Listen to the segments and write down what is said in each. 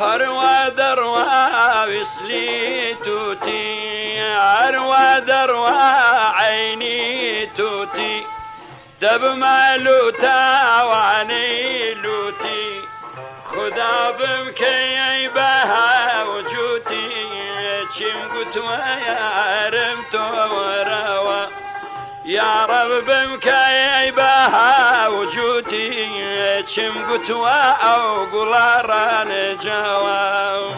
هروا دروا وصلي توتي هروا دروا عيني توتي دب مالوتا وعني لوتي خدا بمكي بها وجوتي چم قتوا يا رمتو وروا يا رب بمكي بها وجوتي چم قتوا او قلاران جوا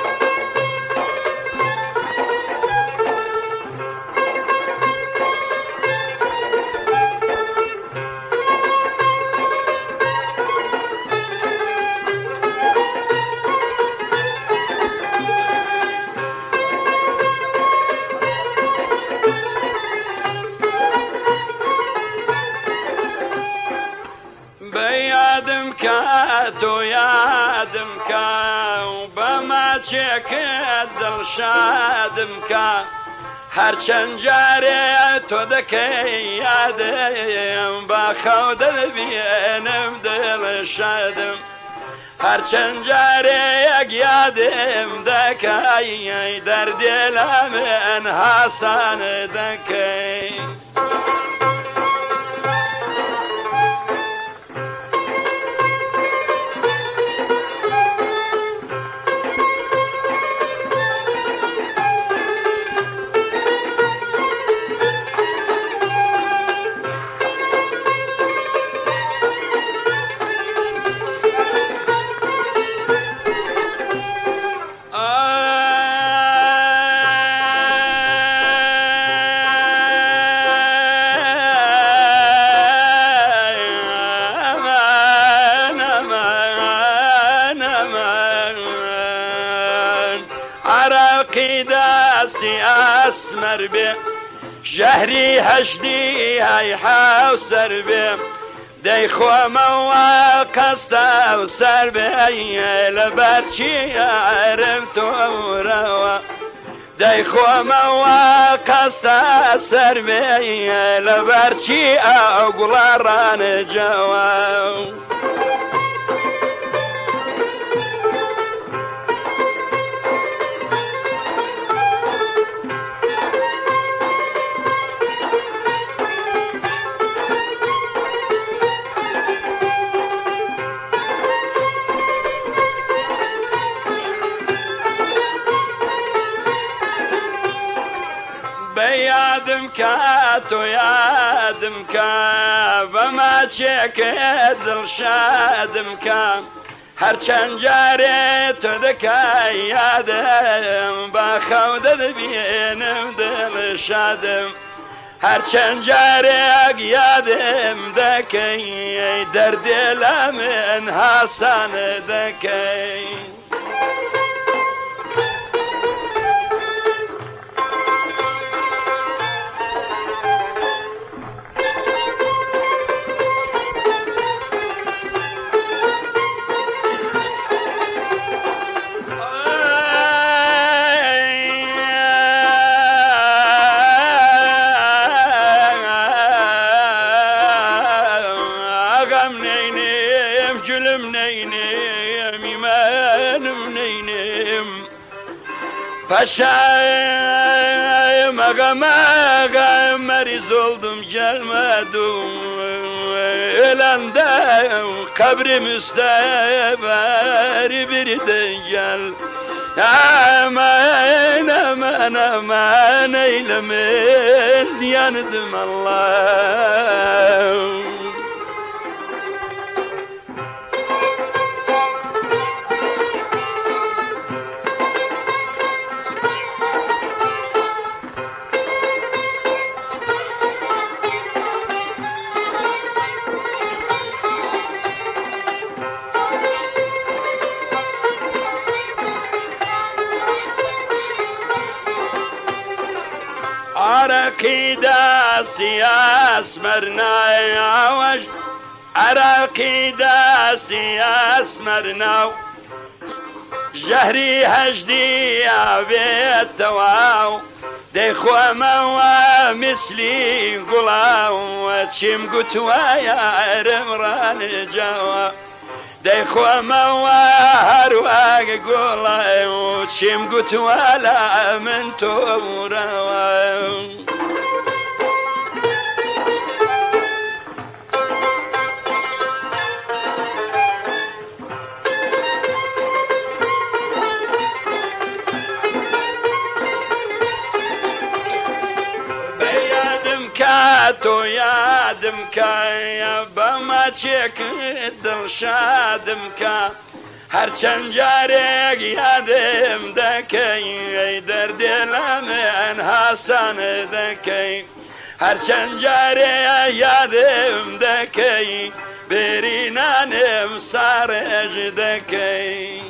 بيادم كاتو يادم كا بما تشك دل شادم كا هر چند جاره تو دکی یادم با خود بینم دل شادم هر چند جاره یک یادم دکی در دلم انحسان دکی عراقي داستي أسمر بي جهري هجدي هاي حاوسر بي دي خو مواقستا وسر بي لبرشي عرفتو وروا دي خو مواقستا سر بي لبرشي أقلاران جوا يادم كاتو يادم كا بما تشك دل شادم كا هر چند جاره تو دکا یادم با خود بینم دل شادم هر چند جاره یادم دکی در دلم انحسان دکی Paşayım ağam meriz oldum gelmedim ölende kabrim üstte bari biri de gel aman aman aman eylemin yandım Allah عراقي داستي أسمرنا عوج عراقي داستي أسمرنا جهري هجدي عبيت تواو دي خوما مثلي قلاو وشم قتوا يا رمران جوا دەیخۆمەوە هەروەگە گوڵە و چیم گوتووەلە من تۆڕەوە تۆ یادم کایە بەماچێکت دڵشادم کە هەرچەند جارێک یادم دەکەی ئەی دەردێ لە من هاسان دەکەی هەرچەند جارێ یادم دەکەی بێرینانم ساڕێژ دەکەی